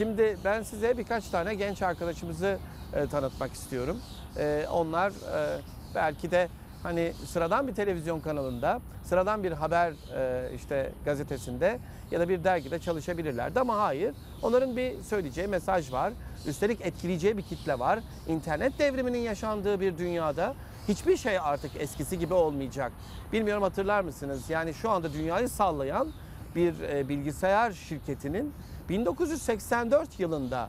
Şimdi ben size birkaç tane genç arkadaşımızı tanıtmak istiyorum. Onlar belki de hani sıradan bir televizyon kanalında, sıradan bir haber işte gazetesinde ya da bir dergide çalışabilirlerdi ama hayır. Onların bir söyleyeceği mesaj var. Üstelik etkileyeceği bir kitle var. İnternet devriminin yaşandığı bir dünyada hiçbir şey artık eskisi gibi olmayacak. Bilmiyorum, hatırlar mısınız? Yani şu anda dünyayı sallayan bir bilgisayar şirketinin 1984 yılında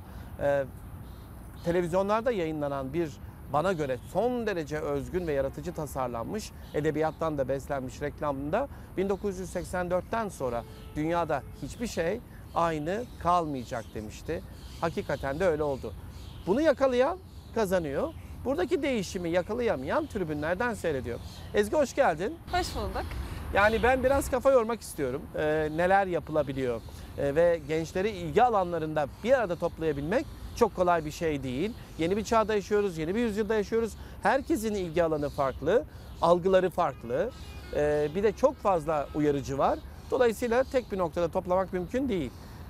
televizyonlarda yayınlanan bir, bana göre son derece özgün ve yaratıcı tasarlanmış, edebiyattan da beslenmiş reklamında 1984'ten sonra dünyada hiçbir şey aynı kalmayacak demişti. Hakikaten de öyle oldu. Bunu yakalayan kazanıyor. Buradaki değişimi yakalayamayan tribünlerden seyrediyor. Ezgi, hoş geldin. Hoş bulduk. Yani ben biraz kafa yormak istiyorum. Neler yapılabiliyor ve gençleri ilgi alanlarında bir arada toplayabilmek çok kolay bir şey değil. Yeni bir çağda yaşıyoruz, yeni bir yüzyılda yaşıyoruz. Herkesin ilgi alanı farklı, algıları farklı. Bir de çok fazla uyarıcı var. Dolayısıyla tek bir noktada toplamak mümkün değil.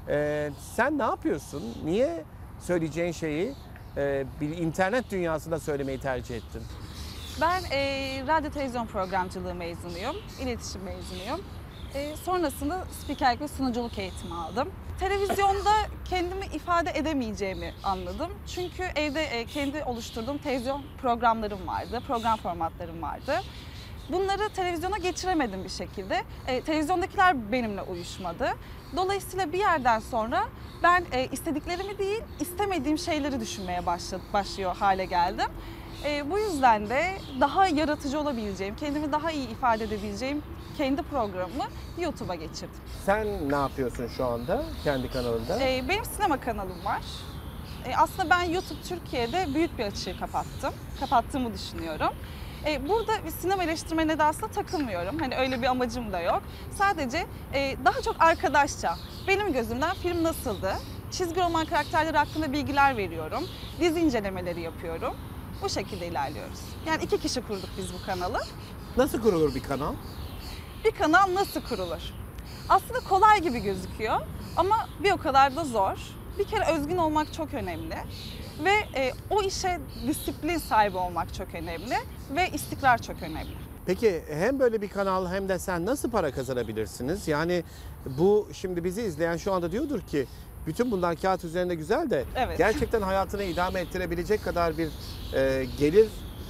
Sen ne yapıyorsun? Niye söyleyeceğin şeyi bir internet dünyasında söylemeyi tercih ettin? Ben radyo televizyon programcılığı mezunuyum, iletişim mezunuyum. Sonrasında spikerlik ve sunuculuk eğitimi aldım. Televizyonda kendimi ifade edemeyeceğimi anladım. Çünkü evde kendi oluşturduğum televizyon programlarım vardı, program formatlarım vardı. Bunları televizyona geçiremedim bir şekilde. Televizyondakiler benimle uyuşmadı. Dolayısıyla bir yerden sonra ben istediklerimi değil, istemediğim şeyleri düşünmeye başlıyor hale geldim. Bu yüzden de daha yaratıcı olabileceğim, kendimi daha iyi ifade edebileceğim kendi programımı YouTube'a geçirdim. Sen ne yapıyorsun şu anda kendi kanalında? Benim sinema kanalım var. Aslında ben YouTube Türkiye'de büyük bir açığı kapattığımı düşünüyorum. Burada bir sinema eleştirmenine de aslında takılmıyorum. Hani öyle bir amacım da yok. Sadece daha çok arkadaşça, benim gözümden film nasıldı, çizgi roman karakterleri hakkında bilgiler veriyorum, dizi incelemeleri yapıyorum. Bu şekilde ilerliyoruz. Yani 2 kişi kurduk biz bu kanalı. Nasıl kurulur bir kanal? Bir kanal nasıl kurulur? Aslında kolay gibi gözüküyor ama bir o kadar da zor. Bir kere özgün olmak çok önemli ve o işe disiplin sahibi olmak çok önemli ve istikrar çok önemli. Peki hem böyle bir kanal hem de sen nasıl para kazanabilirsiniz? Yani bu şimdi bizi izleyen şu anda diyordur ki bütün bunlar kağıt üzerinde güzel de Evet. gerçekten hayatını idame ettirebilecek kadar bir gelir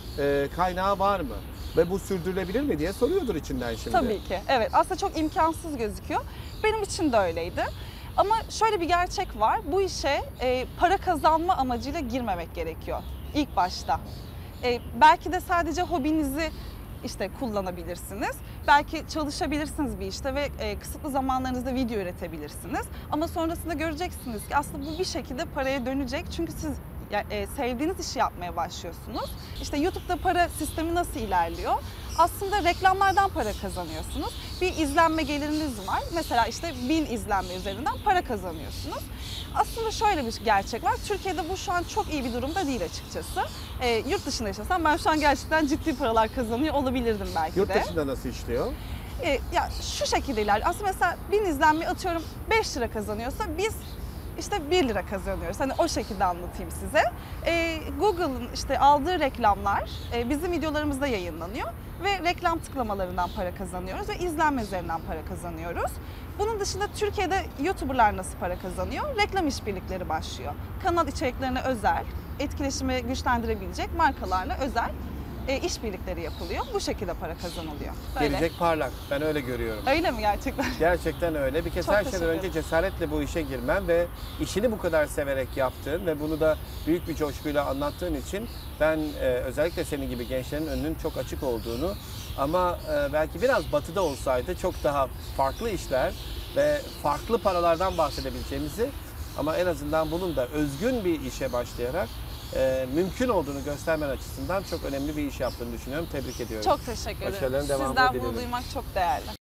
kaynağı var mı? Ve bu sürdürülebilir mi diye soruyordur içinden şimdi. Tabii ki. Evet, aslında çok imkansız gözüküyor. Benim için de öyleydi. Ama şöyle bir gerçek var. Bu işe para kazanma amacıyla girmemek gerekiyor ilk başta. Belki de sadece hobinizi işte kullanabilirsiniz. Belki çalışabilirsiniz bir işte ve kısıtlı zamanlarınızda video üretebilirsiniz. Ama sonrasında göreceksiniz ki aslında bu bir şekilde paraya dönecek. Çünkü siz sevdiğiniz işi yapmaya başlıyorsunuz. İşte YouTube'da para sistemi nasıl ilerliyor? Aslında reklamlardan para kazanıyorsunuz. Bir izlenme geliriniz var. Mesela işte 1000 izlenme üzerinden para kazanıyorsunuz. Aslında şöyle bir gerçek var. Türkiye'de bu şu an çok iyi bir durumda değil açıkçası. Yurt dışında yaşasam ben şu an gerçekten ciddi paralar kazanıyor olabilirdim belki de. Yurt dışında nasıl işliyor? Ya şu şekilde ilerliyor. Aslında mesela 1000 izlenme atıyorum 5 lira kazanıyorsa biz işte 1 lira kazanıyoruz. Hani o şekilde anlatayım size. Google'ın işte aldığı reklamlar bizim videolarımızda yayınlanıyor ve reklam tıklamalarından para kazanıyoruz ve izlenme üzerinden para kazanıyoruz. Bunun dışında Türkiye'de YouTuber'lar nasıl para kazanıyor? Reklam işbirlikleri başlıyor. Kanal içeriklerine özel, etkileşimi güçlendirebilecek markalarla özel işbirlikleri yapılıyor. Bu şekilde para kazanılıyor. Böyle. Gelecek parlak. Ben öyle görüyorum. Öyle mi gerçekten? Gerçekten öyle. Bir kez Çok her şeyden teşekkür önce cesaretle bu işe girmen ve işini bu kadar severek yaptığın ve bunu da büyük bir coşkuyla anlattığın için ben özellikle senin gibi gençlerin önünün çok açık olduğunu ama belki biraz batıda olsaydı çok daha farklı işler ve farklı paralardan bahsedebileceğimizi ama en azından bunun da özgün bir işe başlayarak mümkün olduğunu göstermen açısından çok önemli bir iş yaptığını düşünüyorum. Tebrik ediyorum. Çok teşekkür ederim. Başarıların devamını Sizden bunu dilerim. duymak çok değerli.